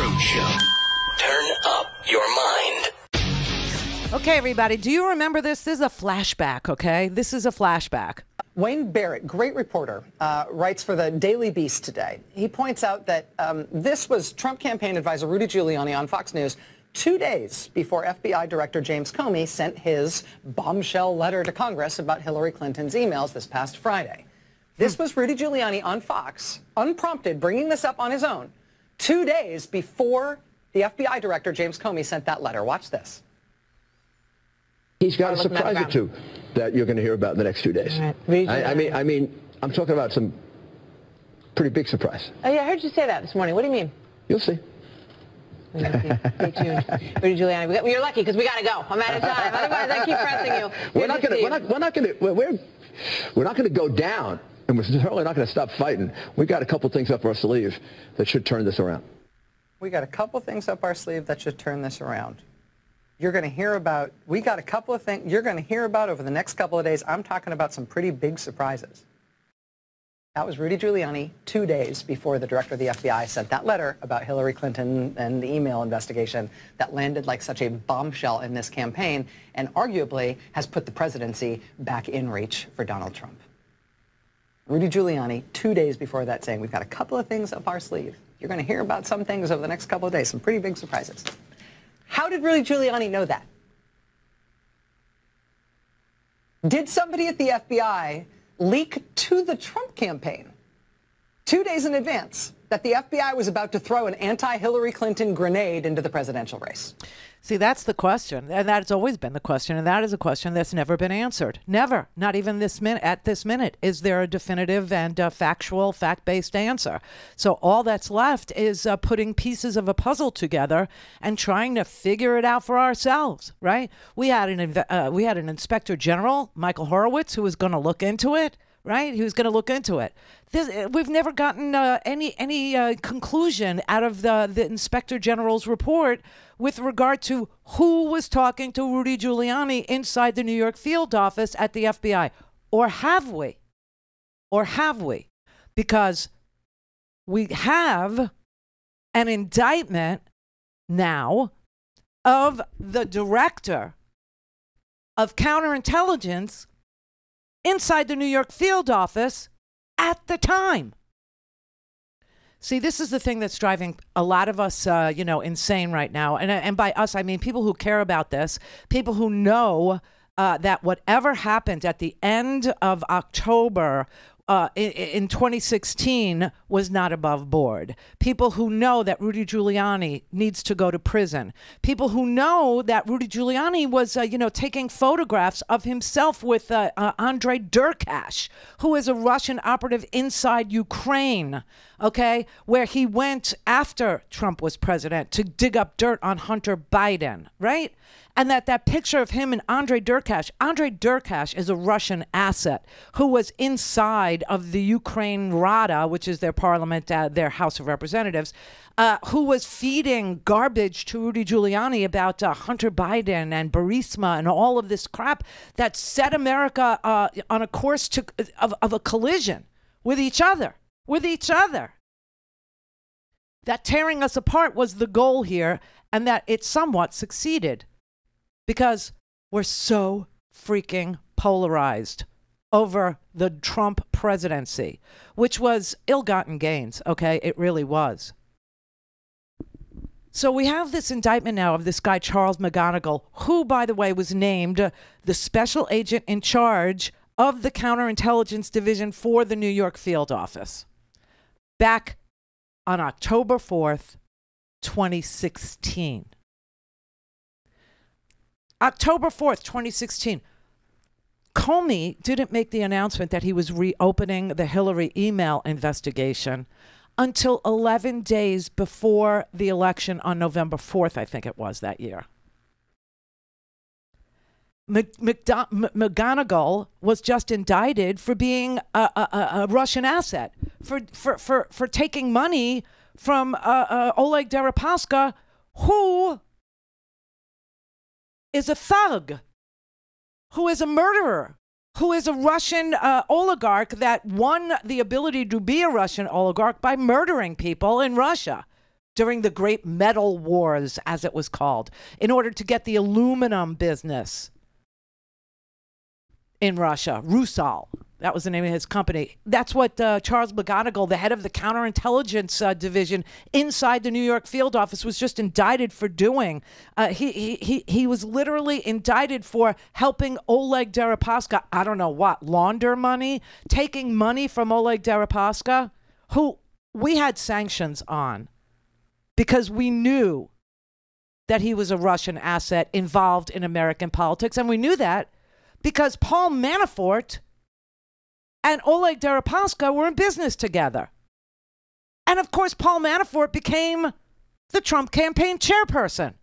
Rhodes Show. Turn up your mind. Okay, everybody, do you remember this? This is a flashback, okay? This is a flashback. Wayne Barrett, great reporter, writes for the Daily Beast today. He points out that this was Trump campaign advisor Rudy Giuliani on Fox News 2 days before FBI Director James Comey sent his bombshell letter to Congress about Hillary Clinton's emails this past Friday. This was Rudy Giuliani on Fox, unprompted, bringing this up on his own, 2 days before the FBI Director James Comey sent that letter. Watch this. He's got a surprise or two that you're going to hear about in the next 2 days. Right. I mean, I'm talking about some pretty big surprise. Oh, yeah, I heard you say that this morning. What do you mean? You'll see. Stay tuned. Rudy Giuliani, you're lucky because we got to go. I'm out of time. Otherwise, I keep pressing you. We're not going to go down, and we're certainly not going to stop fighting. We got a couple things up our sleeve that should turn this around. We got a couple things up our sleeve that should turn this around. You're going to hear about, we got a couple of things you're going to hear about over the next couple of days. I'm talking about some pretty big surprises. That was Rudy Giuliani 2 days before the director of the FBI sent that letter about Hillary Clinton and the email investigation that landed like such a bombshell in this campaign and arguably has put the presidency back in reach for Donald Trump. Rudy Giuliani 2 days before that saying, we've got a couple of things up our sleeve. You're going to hear about some things over the next couple of days, some pretty big surprises. How did Rudy Giuliani know that? Did somebody at the FBI leak to the Trump campaign 2 days in advance that the FBI was about to throw an anti-Hillary Clinton grenade into the presidential race? See, that's the question, and that's always been the question, and that is a question that's never been answered. Never, not even this minute. At this minute, is there a definitive and factual, fact-based answer? So all that's left is putting pieces of a puzzle together and trying to figure it out for ourselves. Right? We had an inspector general, Michael Horowitz, who was going to look into it. Right? He was going to look into it. We've never gotten any conclusion out of the inspector general's report with regard to who was talking to Rudy Giuliani inside the New York field office at the FBI. Or have we? Or have we? Because we have an indictment now of the director of counterintelligence inside the New York field office at the time. See, this is the thing that's driving a lot of us, insane right now. And by us, I mean people who care about this, people who know that whatever happened at the end of October in 2016 was not above board. People who know that Rudy Giuliani needs to go to prison. People who know that Rudy Giuliani was, taking photographs of himself with Andrei Derkash, who is a Russian operative inside Ukraine, okay, where he went after Trump was president to dig up dirt on Hunter Biden, right? And that picture of him and Andrei Derkash is a Russian asset who was inside of the Ukraine Rada, which is their parliament, their House of Representatives, who was feeding garbage to Rudy Giuliani about Hunter Biden and Burisma and all of this crap that set America on a course of a collision with each other. That tearing us apart was the goal here, and that it somewhat succeeded. Because we're so freaking polarized over the Trump presidency, which was ill-gotten gains, okay? It really was. So we have this indictment now of this guy, Charles McGonigal, who, by the way, was named the special agent in charge of the counterintelligence division for the New York field office back on October 4th, 2016. October 4th, 2016, Comey didn't make the announcement that he was reopening the Hillary email investigation until 11 days before the election on November 4th, I think it was that year. McGonigal was just indicted for being a Russian asset, for taking money from Oleg Deripaska, who is a thug, who is a murderer, who is a Russian oligarch that won the ability to be a Russian oligarch by murdering people in Russia during the Great Metal Wars, as it was called, in order to get the aluminum business in Russia. Rusal, that was the name of his company. That's what Charles McGonigal, the head of the counterintelligence division inside the New York field office, was just indicted for doing. He was literally indicted for helping Oleg Deripaska, I don't know what, launder money, taking money from Oleg Deripaska, who we had sanctions on because we knew that he was a Russian asset involved in American politics. And we knew that because Paul Manafort and Oleg Deripaska were in business together. And of course, Paul Manafort became the Trump campaign chairperson.